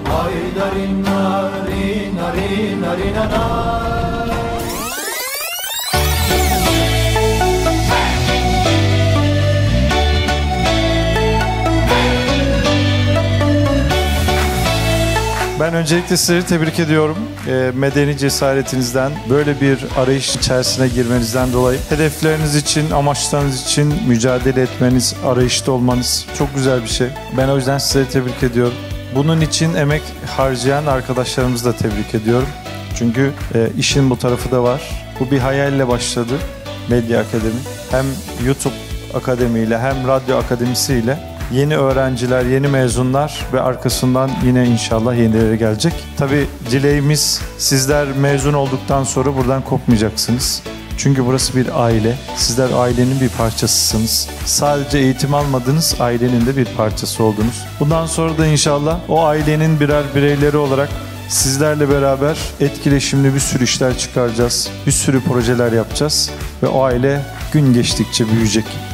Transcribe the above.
Ben öncelikle sizleri tebrik ediyorum. Medeni cesaretinizden, böyle bir arayış içerisine girmenizden dolayı, hedefleriniz için, amaçlarınız için mücadele etmeniz, arayışta olmanız çok güzel bir şey. Ben o yüzden sizleri tebrik ediyorum. Bunun için emek harcayan arkadaşlarımızı da tebrik ediyorum. Çünkü işin bu tarafı da var. Bu bir hayalle başladı Medya Akademi. Hem YouTube Akademi'yle hem Radyo Akademisi'yle yeni öğrenciler, yeni mezunlar ve arkasından yine inşallah yenileri gelecek. Tabii dileğimiz, sizler mezun olduktan sonra buradan kopmayacaksınız. Çünkü burası bir aile. Sizler ailenin bir parçasısınız. Sadece eğitim almadınız, ailenin de bir parçası oldunuz. Bundan sonra da inşallah o ailenin birer bireyleri olarak sizlerle beraber etkileşimli bir sürü işler çıkaracağız. Bir sürü projeler yapacağız ve o aile gün geçtikçe büyüyecek.